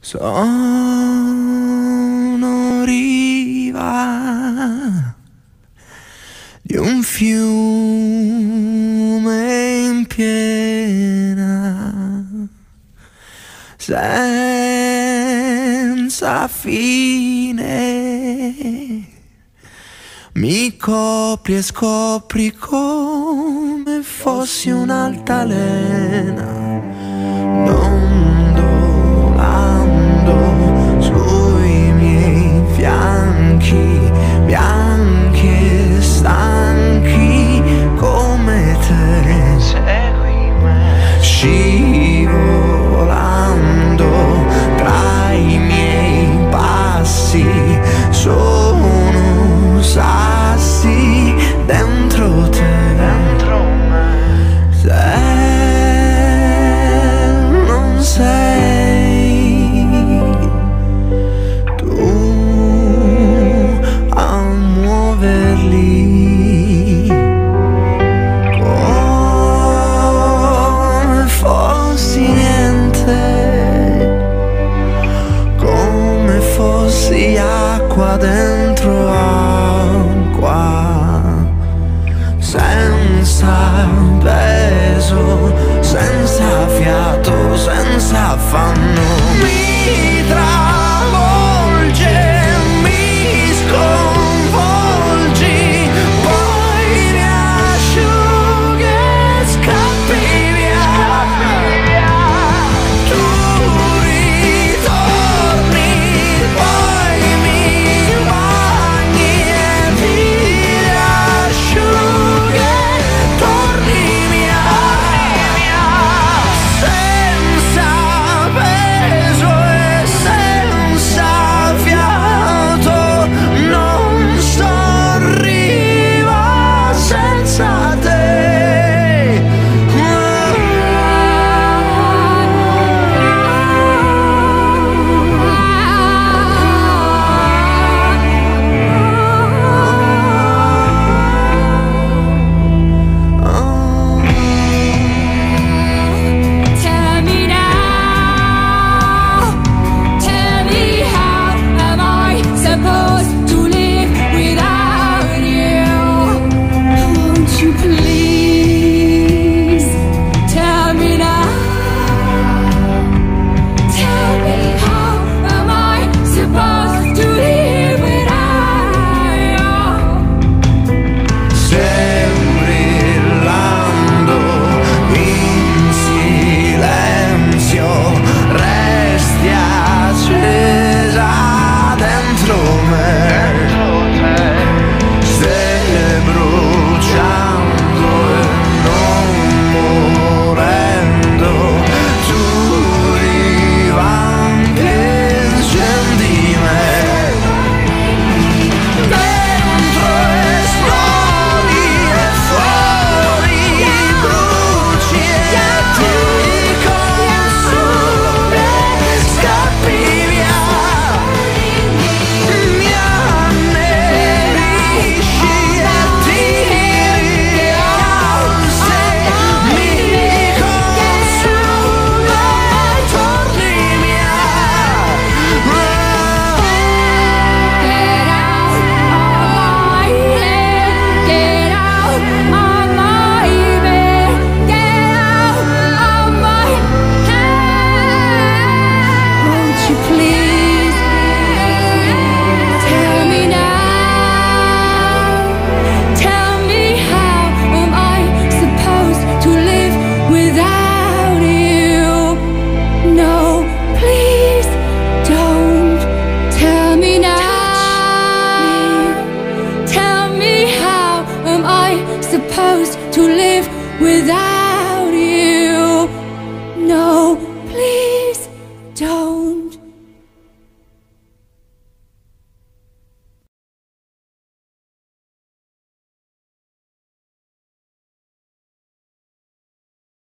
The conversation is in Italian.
Sono riva di un fiume in piena, senza fine. Mi copri e scopri come fossi un'altalena, dondolando sui miei fianchi, bianchi e stanchi come te. Segui me. Scivolando tra i miei passi, sono sassi dentro te, dentro me. Se non sei tu a muoverli, come fossi niente, come fossi acqua dentro acqua, senza peso, senza fiato, senza affanno. Mi travolge, mi sconvolgi, poi mi asciughi e scappi via. Tu ritorni, poi mi bagni e mi asciughi e torni via. Senza peso e senza fiato, non sorriva senza te. Tell me now, tell me how am I supposed to live without you? Won't you please tell me now? Tell me how am I supposed to live without you? Brillando in silenzio, resti accesa dentro me. Stai bruciando e non morendo, tu rivampi e incendi me. Dentro esplodi e fuori bruci e ti consumi e scappi via. Mi annerisci e ti alzi, mi consumi e torni via. Get out of my head, get out of my head, get out of my head. Won't you please tell me now? Tell me how am I supposed to live without you? No, please don't tell me now. Tell me how am I supposed to live without you? No, please don't.